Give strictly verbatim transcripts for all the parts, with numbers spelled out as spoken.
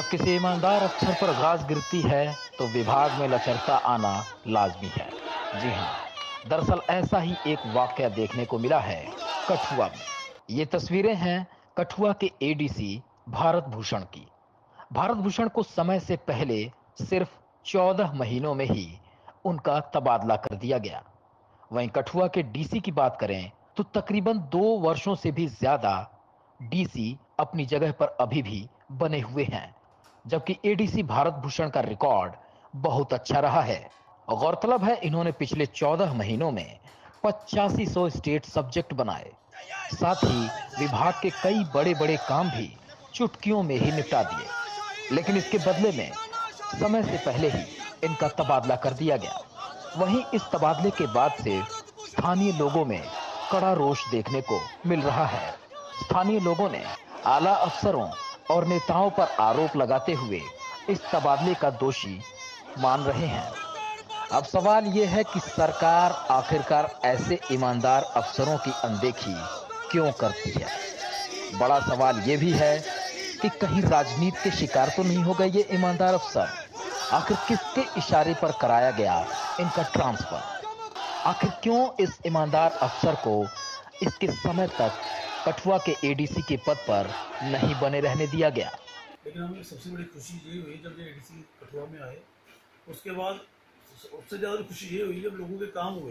जब किसी ईमानदार अफसर पर गाज गिरती है तो विभाग में लचरता आना लाजमी है। जी हाँ, दरअसल ऐसा ही एक वाकया देखने को मिला है कठुआ में। ये तस्वीरें हैं कठुआ के एडीसी भारत भूषण की। भारत भूषण को समय से पहले सिर्फ चौदह महीनों में ही उनका तबादला कर दिया गया। वहीं कठुआ के डीसी की बात करें तो तकरीबन दो वर्षों से भी ज्यादा डीसी अपनी जगह पर अभी भी बने हुए हैं, जबकि एडीसी भारत भूषण का रिकॉर्ड बहुत अच्छा रहा है। गौरतलब है इन्होंने पिछले चौदह महीनों में पचासी सौ स्टेट सब्जेक्ट बनाए, साथ ही विभाग के कई बड़े बड़े काम भी चुटकियों में ही निपटा दिए। लेकिन इसके बदले में समय से पहले ही इनका तबादला कर दिया गया। वहीं इस तबादले के बाद से स्थानीय लोगों में कड़ा रोष देखने को मिल रहा है। स्थानीय लोगों ने आला अफसरों और नेताओं पर आरोप लगाते हुए इस तबादले का दोषी मान रहे हैं। अब सवाल यह है कि सरकार आखिरकार ऐसे ईमानदार अफसरों की अनदेखी क्यों करती है। बड़ा सवाल यह भी है कि कहीं राजनीति के शिकार तो नहीं हो गए ये ईमानदार अफसर। आखिर किसके इशारे पर कराया गया इनका ट्रांसफर? आखिर क्यों इस ईमानदार अफसर को इसके समय तक कठुआ के एडीसी के पद पर नहीं बने रहने दिया गया? लेकिन हमें सबसे बड़ी खुशी ये हुई जब ये एडीसी कठुआ में आए। उसके बाद सबसे ज़्यादा खुशी ये हुई जब लोगों के काम हुए।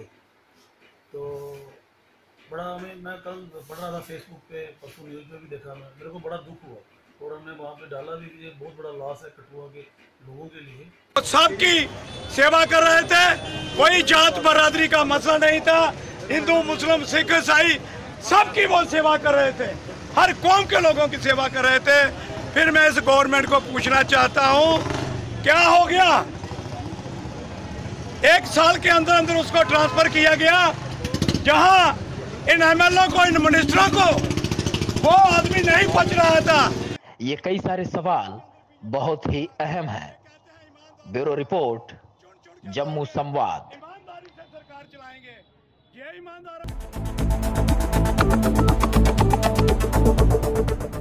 तो बड़ा हमें, मैं कल पढ़ रहा था फेसबुक पे, परसों न्यूज़ में भी देखा, मैं मेरे को बड़ा दुख हुआ और हमने वहाँ पे डाला भी कि ये बहुत बड़ा लॉस है कठुआ के लोगों के लिए। सबकी सेवा कर रहे थे, कोई जात बरादरी का मसला नहीं था। हिंदू, मुस्लिम, सिख, ईसाई सबकी वो सेवा कर रहे थे, हर कौम के लोगों की सेवा कर रहे थे। फिर मैं इस गवर्नमेंट को पूछना चाहता हूँ, क्या हो गया? एक साल के अंदर अंदर उसको ट्रांसफर किया गया, जहां इन एमएलओ को, इन मिनिस्टरों को वो आदमी नहीं बच रहा था। ये कई सारे सवाल बहुत ही अहम हैं। ब्यूरो रिपोर्ट, जम्मू संवाद। ईमानदारी से सरकार चलाएंगे, ये ईमानदार